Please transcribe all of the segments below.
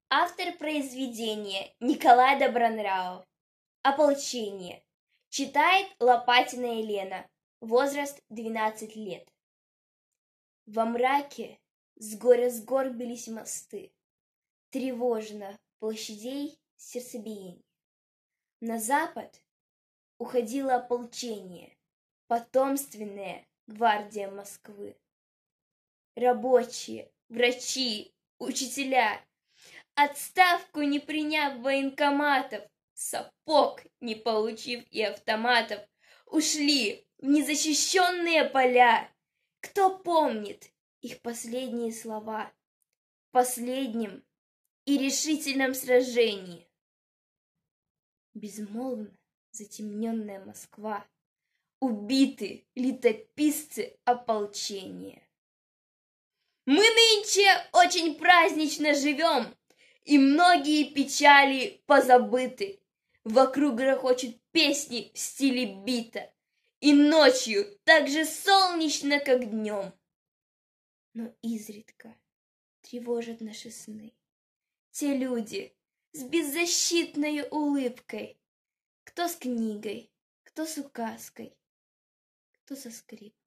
Автор произведения Николай Добронравов. Ополчение. Читает Лопатина Елена. Возраст 12 лет. Во мраке с горя сгорбились мосты. Тревожно площадей сердцебиение. На запад уходило ополчение, потомственная гвардия Москвы. Рабочие, врачи, учителя, отставку не приняв военкоматов, сапог не получив и автоматов, ушли в незащищенные поля. Кто помнит их последние слова в последнем и решительном сражении? Безмолвно затемненная Москва, убиты летописцы ополчения. Мы нынче очень празднично живем, и многие печали позабыты. Вокруг грохочут песни в стиле бита, и ночью так же солнечно, как днем. Но изредка тревожат наши сны те люди с беззащитной улыбкой, кто с книгой, кто с указкой, кто со скрипкой.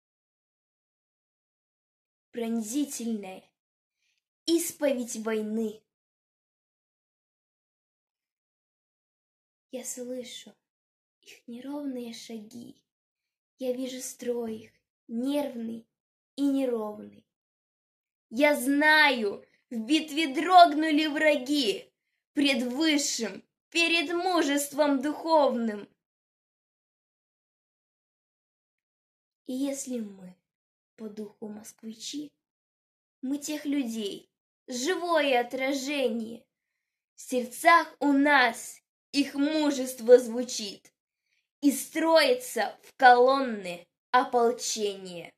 Пронзительная исповедь войны. Я слышу их неровные шаги, я вижу строй их, нервный и неровный. Я знаю, в битве дрогнули враги пред высшим, перед мужеством духовным. И если мы по духу москвичи, мы тех людей, живое отражение. В сердцах у нас их мужество звучит и строится в колонны ополчения.